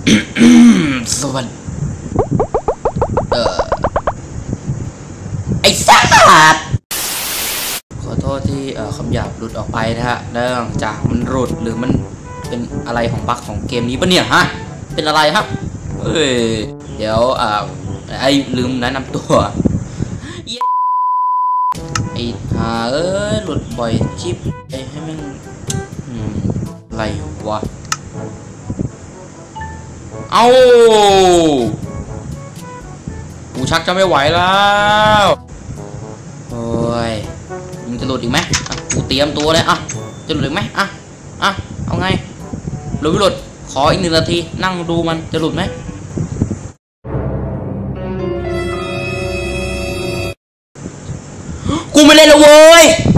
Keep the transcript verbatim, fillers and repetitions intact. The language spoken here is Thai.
สวัสดีเออไอ้สัตว์ขอโทษที่เอ่อคำหยาบหลุดออกไปนะฮะเนื่องจากมันหลุดหรือมันเป็นอะไรของบั๊กของเกมนี้ปะเนี่ยฮะเป็นอะไรฮะเฮ้ยเดี๋ยวอ่าไอ้ลืมแนะนำตัวไอ้ฮาเอ้ยหลุดบ่อยชิปไอ้ให้แม่งอะไรวะเอากูชักจะไม่ไหวแล้วโอ้ยมึงจะหลุดอีกไหมอ่ะกูเตรียมตัวเลยอ่ะจะหลุดอีกไหมอ่ะอ่ะเอาไงหลุดไม่หลุดขออีกหนึ่งนาทีนั่งดูมันจะหลุดไหมกูไม่เล่นแล้วเว้ย